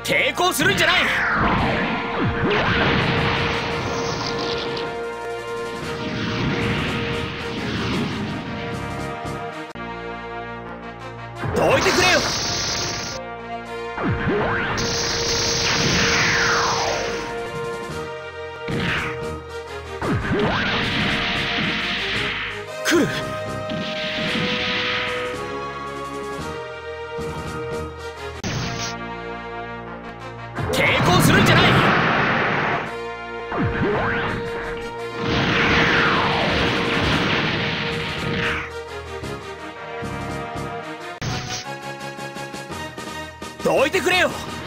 抵抗するんじゃない。どいてくれよ。来る。抵抗するんじゃない。どいてくれよ。